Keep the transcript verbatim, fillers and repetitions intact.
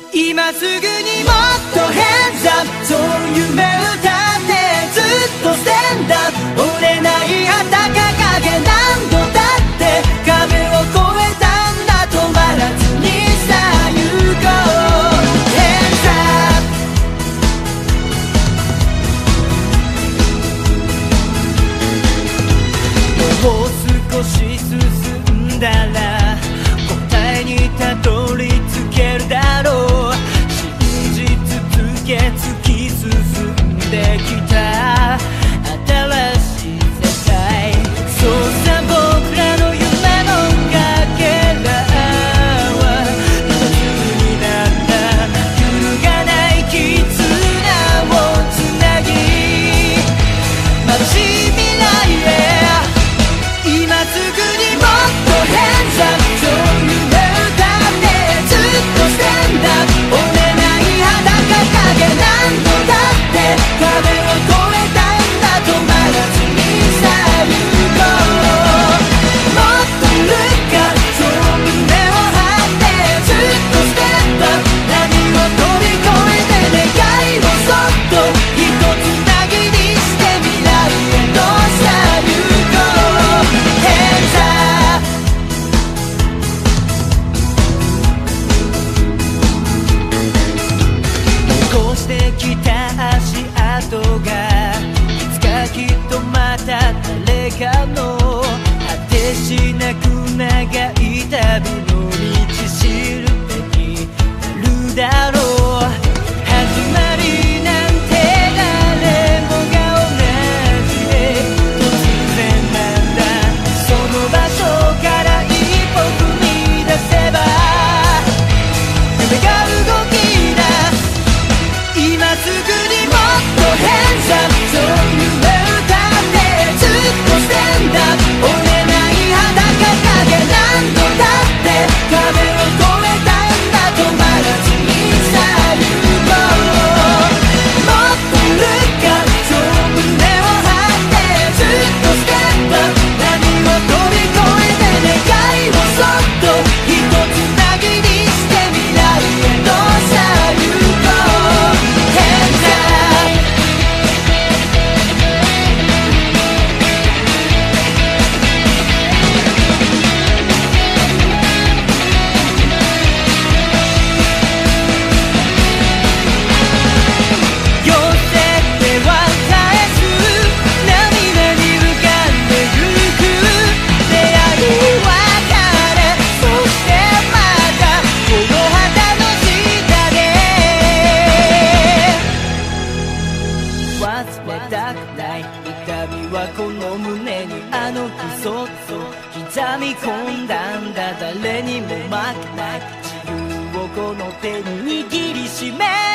今すぐにもっとヘンズアップ、そう夢歌ってずっとステンダップ、折れない旗掲げ何度だって壁を越えたんだ、止まらずにさあ行こう。ヘンズアップ、もう少し進んだら答えにたどり着けるだろう。信じ続け突き進んできた新しい世界、そうさ僕らの夢のかけらは一つになった、揺るがない絆をつなぎ眩しい未来へ。今すぐにもっとヘンズアップ、そう夢歌ってずっとステンダップ、折れない旗掲げ何度だって壁を越えたんだ、止まらずにさあ行こう。もっとルッカ、そう胸を張ってずっとステップアップ、何を飛び越えて願いをそっと一つなぎにして未来へとさあ行こう。ヘンズアップ、残してきた足跡がいつかきっとまた誰かの果てしなく長い旅の道しるべになるだろう。始まりなんて誰もが同じで突然なんだ、その場所から一歩踏み出せば夢が動き出す。今すぐにもっとヘンズアップ、そう夢歌ってずっとステンダップ、折れない旗掲げ何度だって壁を越えたんだ、止まらずにさあ行こう。もっとルッカ、そう胸を張ってずっとステップアップ、何を飛び越えて願いをそっと一つなぎにして未来へとさあ行こう。ヘンズアップ、寄せては返す涙に浮かんでゆく出会い別れ、そしてまたこの旗の下で忘れたくない痛みはこの胸にあの日そっと刻み込んだんだ、誰にも負けない自由をこの手に握りしめ